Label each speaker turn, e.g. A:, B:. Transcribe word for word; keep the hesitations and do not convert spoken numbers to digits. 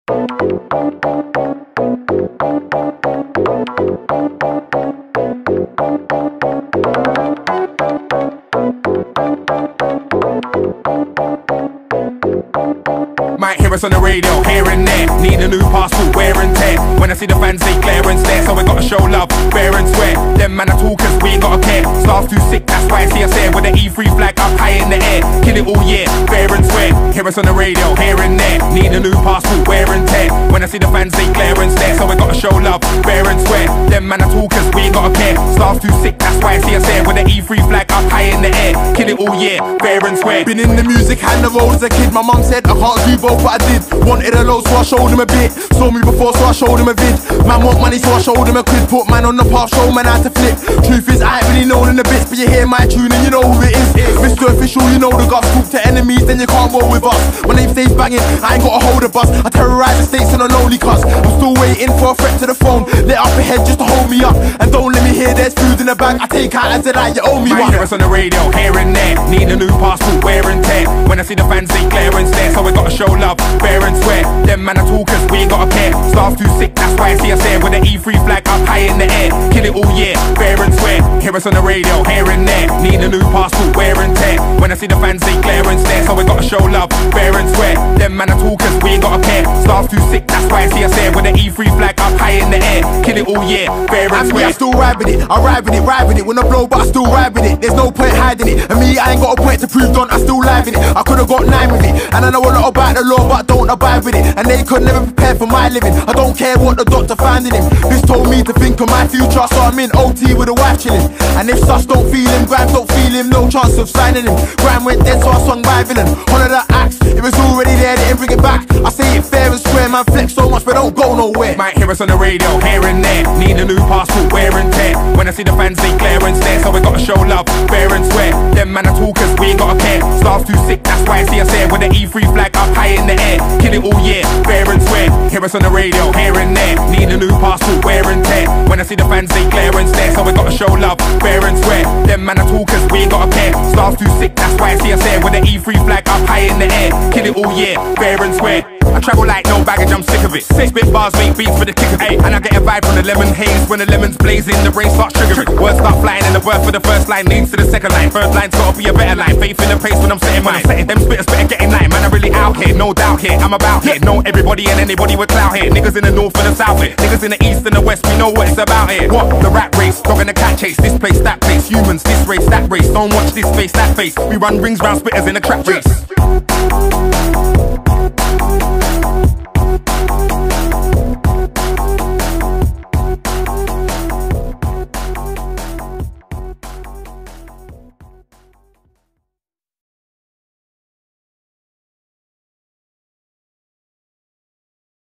A: Might hear us on the radio, here and there. Need a new passport, wear and tear. When I see the fans, they glare and stare. So we gotta show love, fair and square. Them man are talkers, we ain't gotta care. Staff's too sick, that's why I see us here. With the E three flag up high in the air. Kill it all year, fair and square. Hear us on the radio, here and there. Need a new passport, wear and tear. When I see the fans, they glare and stare. So we gotta show love, fair and square. Them man are talkers, we ain't gotta care. Staff's too sick, that's why I see us here. With the E three flag up high in the air. Kill it all year, fair and square.
B: Been in the music and the road as a kid. My mum said I can't do both, but I did. Wanted a lot, so I showed him a bit. Saw me before, so I showed him a vid. Man want money, so I showed him a quid. Put man on the path, show man how to flip. Truth is, I ain't really known in the bits, but you hear my tune and you know who it is. Mister Official, you know the guts. Talk to enemies, then you can't roll with us. My name stays banging, I ain't got a hold of bus. I terrorise the states on a lonely cuss. I'm still waiting for a threat to the phone. Let up ahead just to hold me up. And don't let me hear there's food in the bag. I take out and say like you owe me one.
A: Hear us on the radio, here and there. Need a new passport, wear and tear. When I see the fans, they glare and stare. So we gotta show love, fair and square. Them man are talkers, we ain't gotta care. Staff's too sick, that's why I see us here. With the E three flag up high in the air. Kill it all year, fair and square. Hear us on the radio, here and there. Need a new passport, wear and tear. When I see the fans, they glare and stare. So we gotta show love, fair and square. Them man are talkers, we ain't gotta care. Staff's too sick, that's why I see us here. With the E three flag up high in the air. Kill it all year, fair and square.
B: I still ride with it, I ride with it, ride with it. When I blow, but I still ride with it. There's no point hiding it. And me, I ain't got a point to prove, don't I still live in it. I could've got nine with it. And I know a lot about the law, but I don't abide with it. And they could never prepare for my living. I don't care what the doctor found in him. This told me to think of my future, so I'm in O T with a wife chilling. And if sus don't feel him, Grime don't feel him, no chance of signing him. Grime went dead, so I swung by villain. One of the acts, it was already there, they didn't bring it back. I say it fair and square, man, flex so much but don't go nowhere.
A: Might hear us on the radio, here and there. Need a new passport, wear and tear. When I see the fans, they glare and stare. So we gotta show love, fair and square. Them man are talkers, we ain't gotta care. Staff's too sick, that's why I see us here. With the E three flag up high in the air. Kill it all year, fair and square. Hear us on the radio, here and there. Need a new passport, wear and tear. When I see the fans, they glare and stare. So we gotta show love, fair and square. Them man are talkers, we ain't gotta care. Staff's too sick, that's why I see us here. With the E three flag up high in the air. Kill it all year, fair and square. I travel like no baggage, I'm sick of it. Six bit bars, make beats for the kick of it. And I get a vibe from the lemon haze. When the lemon's blazing, the brain starts triggering. Words start flying and the word for the first line leads to the second line. Third line's gotta be a better line. Faith in the place when I'm setting mine. Them spitters better get in line. Man, I'm really out here, no doubt here. I'm about here. Know everybody and anybody with clout here. Niggas in the north and the south here. Niggas in the east and the west, we know what it's about here. What? The rat race, dog and the cat chase. This place, that place. Humans, this race, that race. Don't watch this face, that face. We run rings round spitters in a trap race.